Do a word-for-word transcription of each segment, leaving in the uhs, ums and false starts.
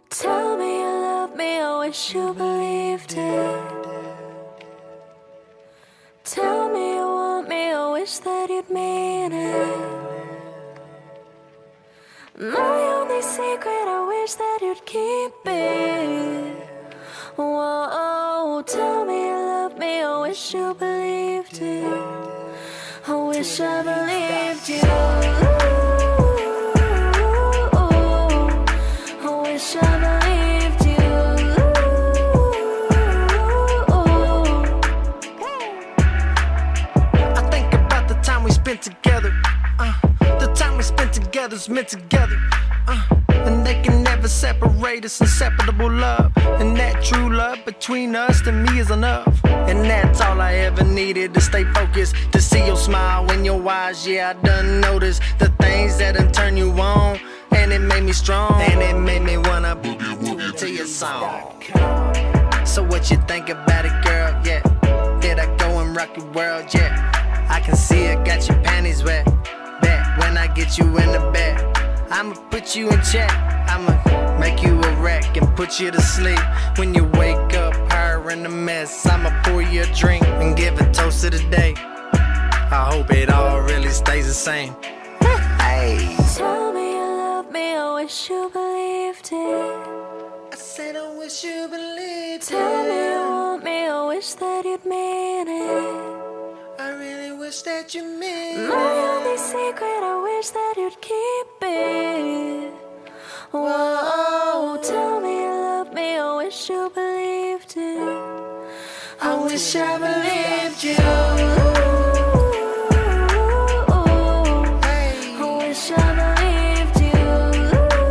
Tell me you love me, I wish you believed it. Tell me you want me, I wish that you'd mean it. My only secret, I wish that you'd keep it. Whoa, tell me you love me, I wish you believed it. I wish I believed you. I wish I believed you. I think about the time we spent together. Uh, the time we spent together's meant together. Uh, and they can never separate us, inseparable love. And that true love between us to me is enough. And that's all I ever needed, to stay focused, to see your smile in your eyes. Yeah, I done noticed the things that done turn you on. And it made me strong, and it made me wanna boogie woogie to your song. So what you think about it, girl? Yeah, did I go and rock your world? Yeah, I can see it, got your panties wet. Bet when I get you in the bed, I'ma put you in check. I'ma make you a wreck and put you to sleep. When you wake up, her in the mess, I'ma pour you a drink and give a toast to the day. I hope it all really stays the same. Hey. Tell me you love me, I wish you believed it. I said I wish you believed it. Tell me you want me, I wish that you'd mean it. I really wish that you meant. My only secret, I wish that you'd keep it. Whoa, tell me you love me, I wish you believed it. I wish I believed you. I wish I believed you.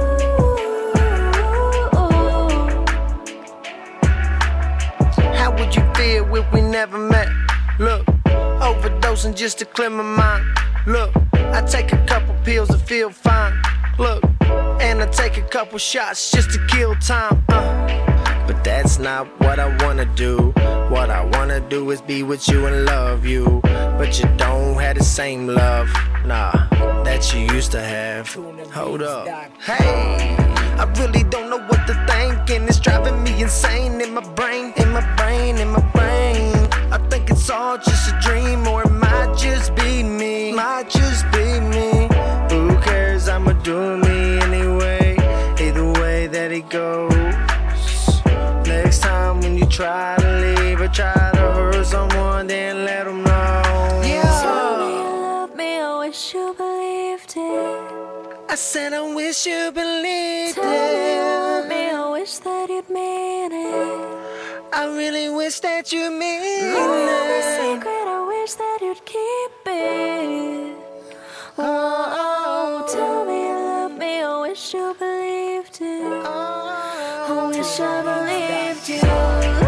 How would you feel if we never met? Look, overdosing just to clear my mind. Look, I take a couple pills to feel fine. Look, and I take a couple shots just to kill time. uh. But that's not what I wanna do. What I wanna do is be with you and love you. But you don't have the same love, nah, that you used to have. Hold up, hey, I really don't know what to think, and it's driving me insane in my brain, in my brain, in my brain. I think it's all just a dream, or it might just be me, might just be me. Who cares, I'ma do me anyway, either way that it goes. Next time when you try to leave or try to hurt someone, then let them know. Yeah. Tell me you love me, I wish you believed it. I said I wish you believed Tell me you it. want me, I wish that you'd mean it. I really wish that you mean My only it. secret, I wish that you'd keep it. Oh, tell me you love me, I wish you believed it. I wish I believed you.